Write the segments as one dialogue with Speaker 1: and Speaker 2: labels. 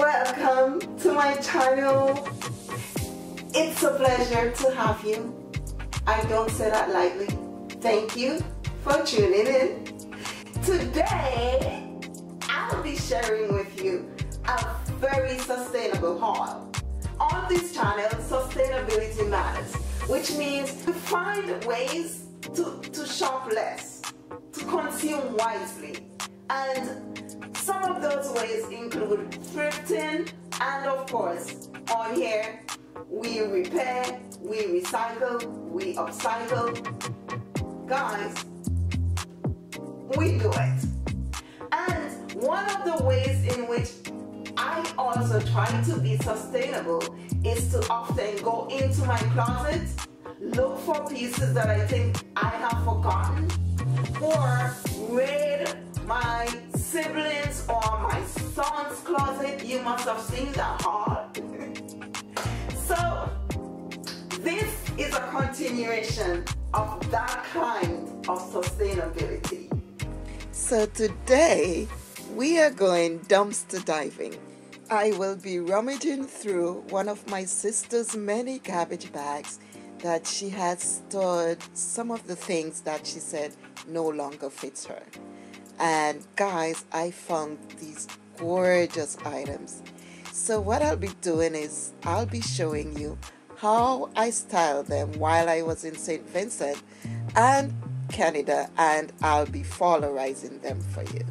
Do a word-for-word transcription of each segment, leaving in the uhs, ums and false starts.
Speaker 1: Welcome to my channel. It's a pleasure to have you. I don't say that lightly. Thank you for tuning in. Today, I'll be sharing with you a very sustainable haul. On this channel, sustainability matters, which means to find ways to, to shop less, to consume wisely. And some of those ways include thrifting, and of course, on here, we repair, we recycle, we upcycle. Guys, we do it. And one of the ways in which I also try to be sustainable is to often go into my closet, look for pieces that I think I have forgotten, or raid my siblings or my son's closet. You must have seen that haul. So this is a continuation of that kind of sustainability. So today we are going dumpster diving. I will be rummaging through one of my sister's many garbage bags that she has stored some of the things that she said no longer fits her. And guys, I found these gorgeous items. So what I'll be doing is I'll be showing you how I styled them while I was in Saint Vincent and Canada, and I'll be follorizing them for you.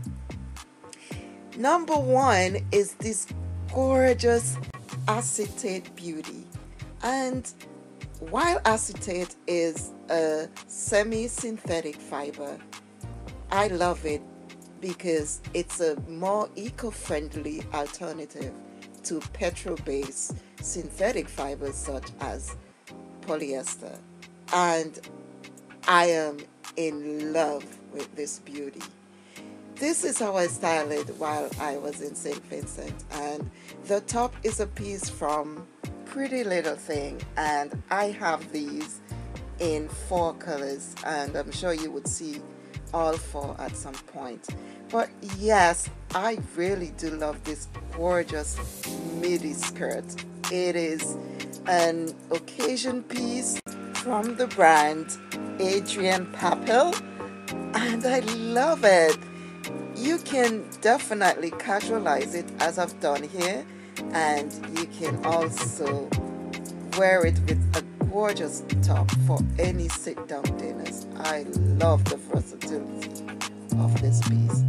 Speaker 1: Number one is this gorgeous acetate beauty. And while acetate is a semi-synthetic fiber, I love it because it's a more eco-friendly alternative to petrol-based synthetic fibers such as polyester. And I am in love with this beauty. This is how I styled it while I was in Saint Vincent, and the top is a piece from Pretty Little Thing, and I have these in four colors, and I'm sure you would see all four at some point. But yes, I really do love this gorgeous midi skirt. It is an occasion piece from the brand Adrian Papel, and I love it. You can definitely casualize it as I've done here, and you can also wear it with a gorgeous top for any sit-down dinners. I love the versatility of this piece.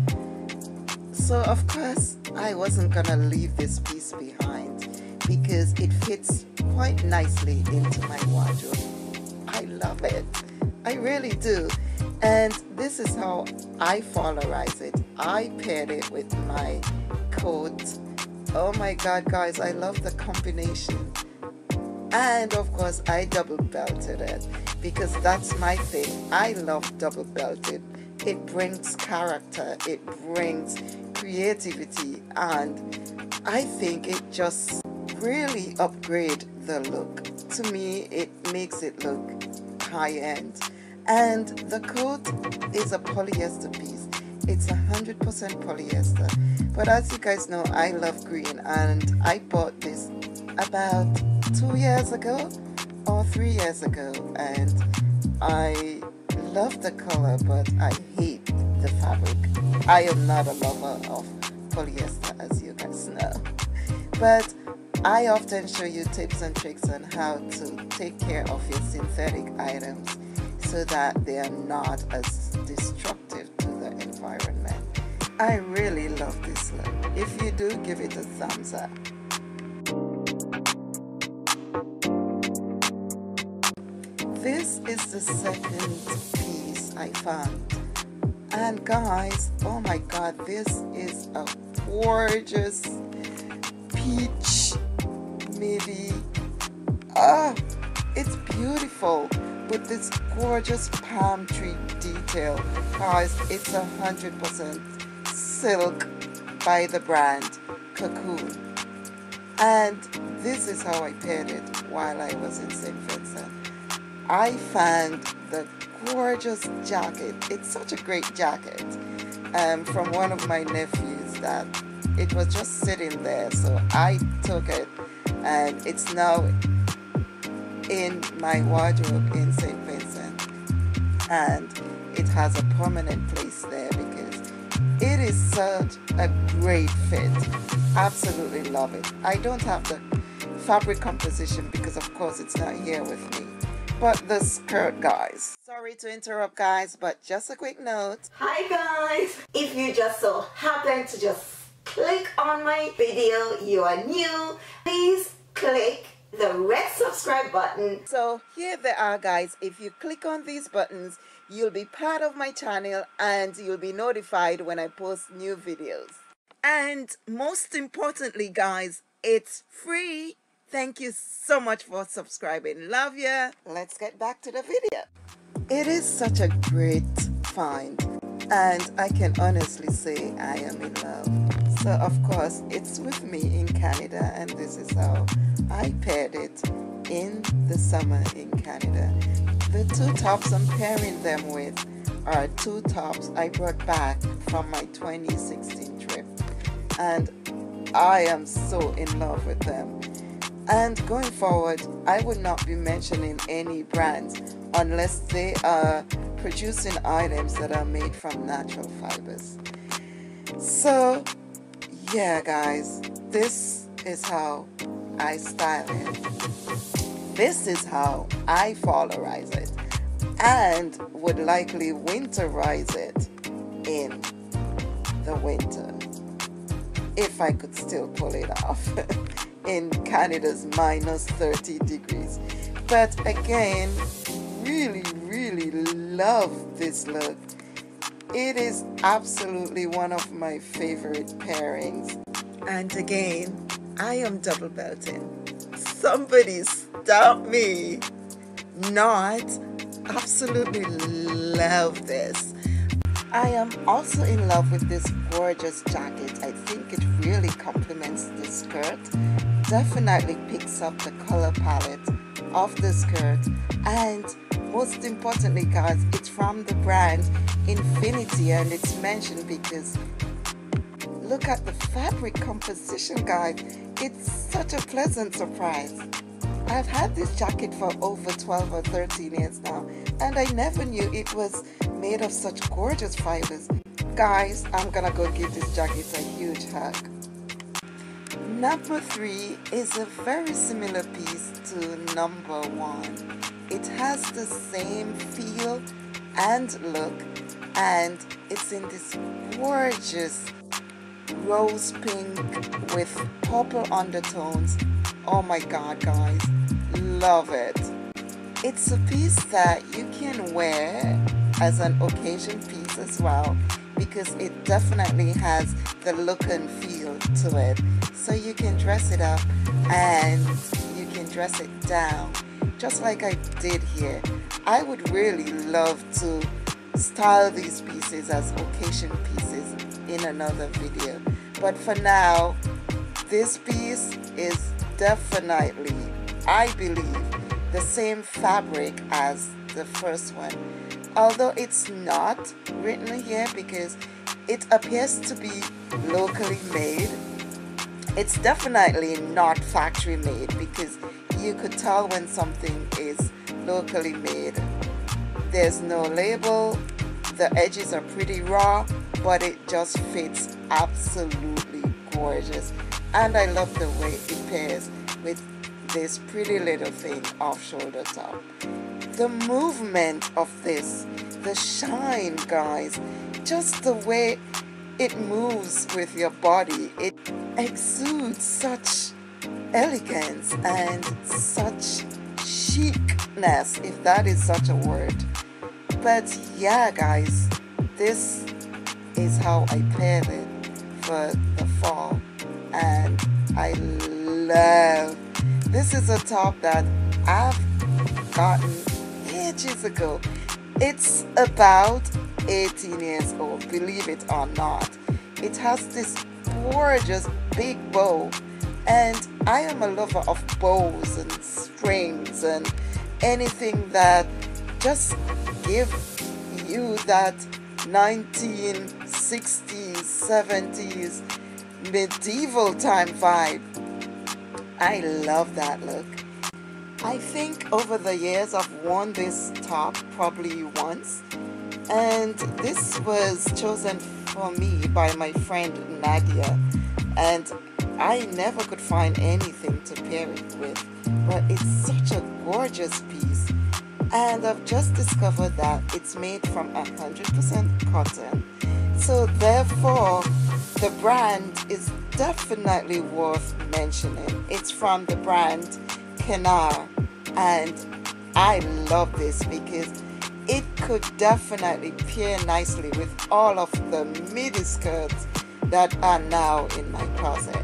Speaker 1: So of course I wasn't gonna leave this piece behind because it fits quite nicely into my wardrobe. I love it. I really do. And this is how I folarize it. I paired it with my coat. Oh my god, guys, I love the combination. And of course I double belted it because that's my thing. I love double belted. It brings character, it brings creativity, and I think it just really upgrades the look. To me, it makes it look high-end. And the coat is a polyester piece. It's one hundred percent polyester. But as you guys know, I love green, and I bought this about two years ago or three years ago, and I love the color, but I hate the fabric. I am not a lover of polyester, as you guys know. But I often show you tips and tricks on how to take care of your synthetic items so that they are not as destructive to the environment. I really love this look. If you do, give it a thumbs up. This is the second piece I found. And guys, oh my god, this is a gorgeous peach midi. Ah, it's beautiful with this gorgeous palm tree detail. Guys, it's a hundred percent silk by the brand Cocoon. And this is how I paired it while I was in Saint Vincent. I found the gorgeous jacket. It's such a great jacket um, from one of my nephews that
Speaker 2: it was just sitting there, so I took it, and it's now in my wardrobe in Saint Vincent, and it has a permanent place there because it is such a great fit. Absolutely love it. I don't have the fabric composition because of course it's not here with me, but the skirt, guys. Sorry to interrupt, guys, but just a quick note.
Speaker 1: Hi guys, if you just so happen to just click on my video, you are new, please click the red subscribe button.
Speaker 2: So here they are, guys. If you click on these buttons, you'll be part of my channel and you'll be notified when I post new videos. And most importantly, guys, it's free. Thank you so much for subscribing. Love ya. Let's get back to the video. It is such a great find, and I can honestly say I am in love. So of course it's with me in Canada, and this is how I paired it in the summer in Canada. The two tops I'm pairing them with are two tops I brought back from my twenty sixteen trip, and I am so in love with them. And going forward, I would not be mentioning any brands unless they are producing items that are made from natural fibers. So yeah, guys, this is how I style it. This is how I fallerize it, and would likely winterize it in the winter if I could still pull it off in Canada's minus thirty degrees. But again, really really love this look. It is absolutely one of my favorite pairings. And again, I am double belting. Somebody stop me. Not. Absolutely love this. I am also in love with this gorgeous jacket. I think it really complements the skirt. Definitely picks up the color palette of the skirt, and most importantly, guys, it's from the brand Infinity, and it's mentioned because look at the fabric composition, guys. It's such a pleasant surprise. I've had this jacket for over twelve or thirteen years now, and I never knew it was made of such gorgeous fibers. Guys, I'm gonna go give this jacket a huge hug. Number three is a very similar piece to number one. It has the same feel and look, and it's in this gorgeous rose pink with purple undertones. Oh my god, guys, love it. It's a piece that you can wear as an occasion piece as well, because it definitely has the look and feel to it. So you can dress it up and you can dress it down, just like I did here. I would really love to style these pieces as occasion pieces in another video, but for now, this piece is definitely, I believe, the same fabric as the first one, although it's not written here because it appears to be locally made. It's definitely not factory made because you could tell when something is locally made. There's no label, the edges are pretty raw, but it just fits absolutely gorgeous. And I love the way it pairs with this pretty little thing off shoulder top. The movement of this, the shine, guys, just the way it moves with your body, it exudes such elegance and such chicness, if that is such a word. But yeah, guys, this is how I pair it for the fall, and I love. This is a top that I've gotten ages ago. It's about eighteen years old, believe it or not. It has this gorgeous big bow, and I am a lover of bows and strings and anything that just give you that nineteen sixties, seventies medieval time vibe. I love that look. I think over the years I've worn this top probably once, and this was chosen for me by my friend Nadia, and I never could find anything to pair it with, but it's such a gorgeous piece. And I've just discovered that it's made from one hundred percent cotton, so therefore the brand is definitely worth mentioning. It's from the brand Kenar, and I love this because it could definitely pair nicely with all of the midi skirts that are now in my closet.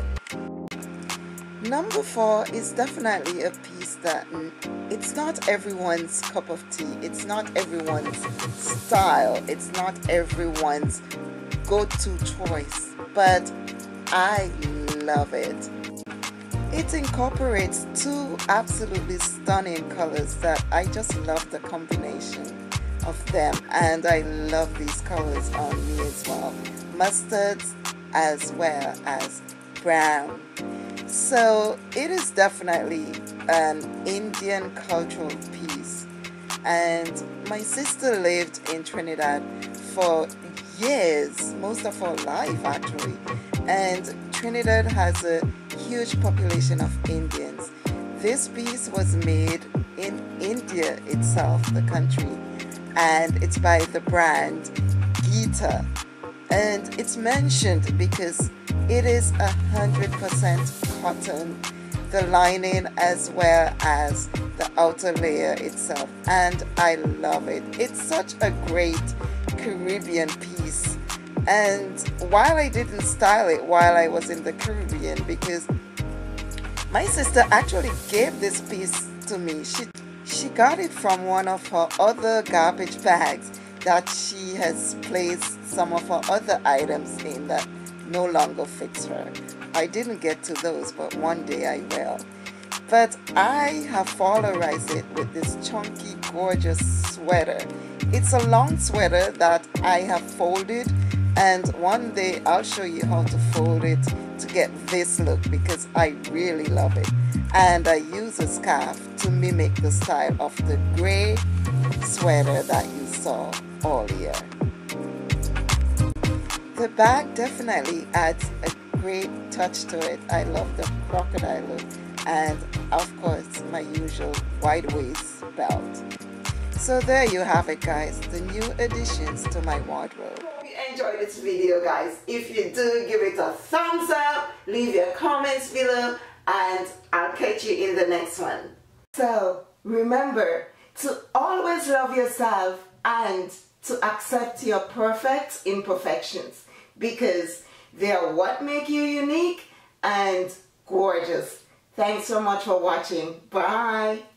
Speaker 2: Number four is definitely a piece that it's not everyone's cup of tea. It's not everyone's style. It's not everyone's go-to choice, but I love it. It incorporates two absolutely stunning colors that I just love the combination of them, and I love these colors on me as well. Mustards as well as brown. So it is definitely an Indian cultural piece, and my sister lived in Trinidad for years, most of her life actually, and Trinidad has a huge population of Indians. This piece was made in India itself, the country, and it's by the brand Geeta, and it's mentioned because it is a hundred percent cotton, the lining as well as the outer layer itself, and I love it. It's such a great Caribbean piece, and while I didn't style it while I was in the Caribbean, because my sister actually gave this piece to me. She she got it from one of her other garbage bags that she has placed some of her other items in that no longer fits her. I didn't get to those, but one day I will. But I have polarized it with this chunky, gorgeous sweater. It's a long sweater that I have folded, and one day I'll show you how to fold it to get this look because I really love it. And I use a scarf to mimic the style of the gray sweater that you saw earlier. The bag definitely adds a great touch to it. I love the crocodile look, and of course my usual wide waist belt. So there you have it, guys, the new additions to my wardrobe.
Speaker 1: Hope you enjoyed this video, guys. If you do, give it a thumbs up, leave your comments below, and I'll catch you in the next one. So remember to always love yourself and to accept your perfect imperfections, because they are what make you unique and gorgeous. Thanks so much for watching. Bye.